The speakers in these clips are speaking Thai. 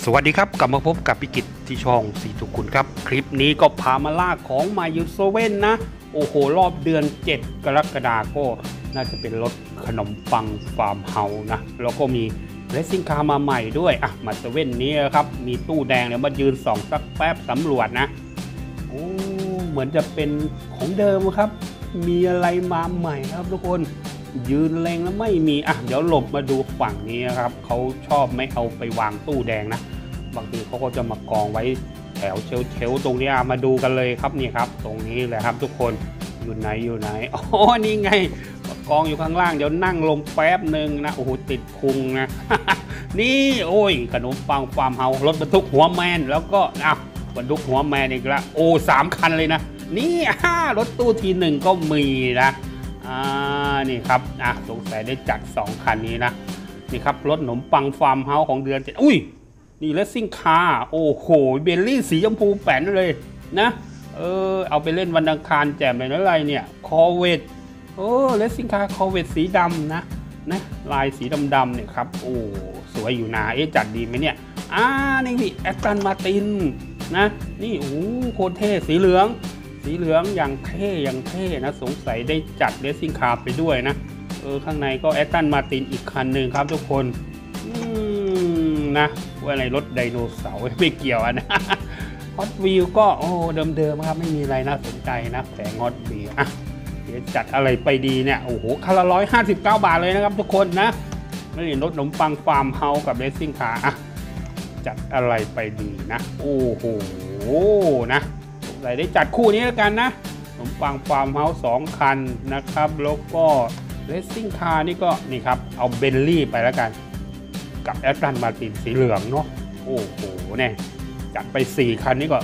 สวัสดีครับกลับมาพบกับพิกิตที่ช่องสีทุกคุณครับคลิปนี้ก็พามาล่าของมายูโซเว่นนะโอ้โหรอบเดือน 7 กรกฎาคมก็น่าจะเป็นรถขนมปังฟาร์มเฮาส์นะแล้วก็มีเรซซิ่งคาร์มาใหม่ด้วยมาโซเว่นนี้ครับมีตู้แดงเดี๋ยวมายืนส่องสักแป๊บสำรวจนะโอ้เหมือนจะเป็นของเดิมครับมีอะไรมาใหม่ครับทุกคนยืนเล็งแล้วไม่มีเดี๋ยวหลบมาดูฝั่งนี้ครับเขาชอบไม่เอาไปวางตู้แดงนะบางทีเขาก็จะมากองไว้แถวเชลตรงนี้มาดูกันเลยครับนี่ครับตรงนี้เลยครับทุกคนอยู่ไหนอ๋อนี่ไงกองอยู่ข้างล่างเดี๋ยวนั่งลงแป๊บหนึ่งนะโอ้โหติดพุงนะ นี่โอ้ยขนมปังฟาร์มเฮาส์รถบรรทุกหัวแมนแล้วก็บรรทุกหัวแมนอีกแล้วโอ้3 คันเลยนะนี่รถตู้ทีหนึ่งก็มีนะนี่ครับสงสัยได้จัด2 คันนี้นะนี่ครับรถขนมปังฟาร์มเฮาส์ของเดือน7อุ้ยนี่เลสซิ่งคาร์โอ้โหเบลลี่สีชมพูแป้นเลยนะเอาไปเล่นวันอังคารแจ่มเลยนะอะไรเนี่ยคอเวตเลสซิ่งคาร์คอเวตสีดำนะลายสีดำเนี่ยครับโอ้สวยอยู่นะจัดดีไหมเนี่ยนี่พี่แอสตันมาตินนะนี่โอ้โคตรเท่สีเหลืองอย่างเท่นะสงสัยได้จัดเรซซิ่งคาร์ไปด้วยนะข้างในก็แอสตันมาตินอีกคันหนึ่งครับทุกคนนะว่าอะไรรถไดโนเสาร์ไม่เกี่ยวนะฮอตวีลก็เดิมครับไม่มีอะไรน่าสนใจนะแต่ฮอตวีลเดี๋ยวจัดอะไรไปดีเนี่ยโอ้โหคันละ159 บาทเลยนะครับทุกคนนะไม่เห็นรถขนมปังฟาร์มเฮาส์กับเรซซิ่งคาร์จัดอะไรไปดีนะโอ้โหนะได้จัดคู่นี้แล้วกันนะขนมปังฟาร์มเฮาส์2 คันนะครับแล้วก็เรซซิ่งคาร์นี่ก็นี่ครับเอาเบลลี่ไปแล้วกันกับแอสตันมาตินสีเหลืองเนาะโอ้โหเนี่ยจัดไป4 คันนี้ก็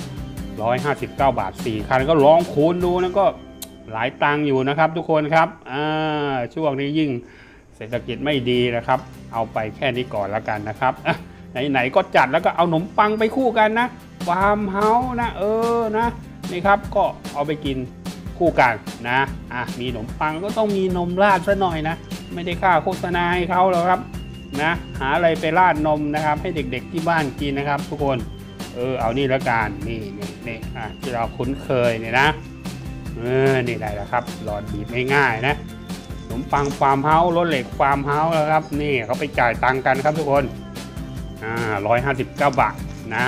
159 บาท4 คันก็ลองคูณดูนะก็หลายตังค์อยู่นะครับทุกคนครับช่วงนี้ยิ่งเศรษฐกิจไม่ดีนะครับเอาไปแค่นี้ก่อนแล้วกันนะครับไหนก็จัดแล้วก็เอาขนมปังไปคู่กันนะฟาร์มเฮาส์นะนะนี่ครับก็เอาไปกินคู่กันนะมีขนมปังก็ต้องมีนมราดซะหน่อยนะไม่ได้ค่าโฆษณาให้เขาหรอกครับนะหาอะไรไปราดนมนะครับให้เด็กๆที่บ้านกินนะครับทุกคนเอานี่ละกันนี่ที่เราคุ้นเคยเนี่ยนะนี่ได้แล้วครับหลอดบีบง่ายๆนะขนมปังฟาร์มเฮาส์รถเหล็กฟาร์มเฮาส์แล้วครับนี่เขาไปจ่ายตังค์กันครับทุกคน159 บาทนะ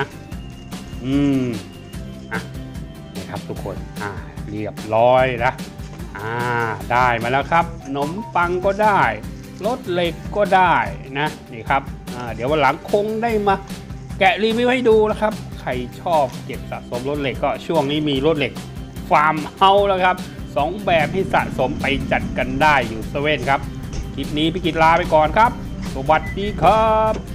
นี่ครับทุกคนเรียบร้อยนะได้มาแล้วครับขนมปังก็ได้รถเหล็กก็ได้นะนี่ครับเดี๋ยววันหลังคงได้มาแกะรีวิวให้ดูนะครับใครชอบเก็บสะสมรถเหล็กก็ช่วงนี้มีรถเหล็กฟาร์มเฮาส์แล้วครับ2 แบบให้สะสมไปจัดกันได้อยู่เซเว่นครับคลิปนี้พี่กิตลาไปก่อนครับสวัสดีครับ